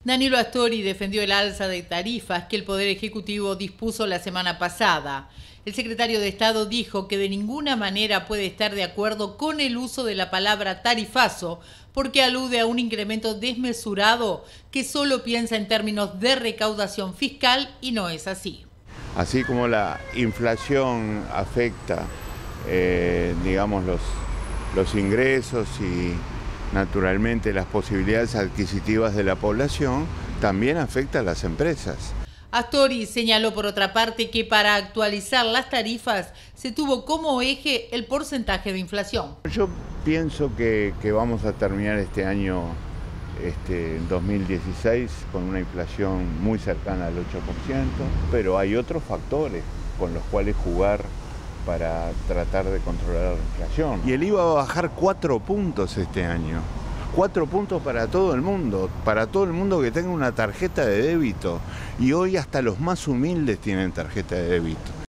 Danilo Astori defendió el alza de tarifas que el Poder Ejecutivo dispuso la semana pasada. El secretario de Estado dijo que de ninguna manera puede estar de acuerdo con el uso de la palabra tarifazo porque alude a un incremento desmesurado que solo piensa en términos de recaudación fiscal y no es así. Así como la inflación afecta, digamos, los ingresos y naturalmente las posibilidades adquisitivas de la población, también afecta a las empresas. Astori señaló por otra parte que para actualizar las tarifas se tuvo como eje el porcentaje de inflación. Yo pienso que vamos a terminar este año 2016 con una inflación muy cercana al 8%, pero hay otros factores con los cuales jugar para tratar de controlar la inflación. Y el IVA va a bajar 4 puntos este año. 4 puntos para todo el mundo que tenga una tarjeta de débito. Y hoy hasta los más humildes tienen tarjeta de débito.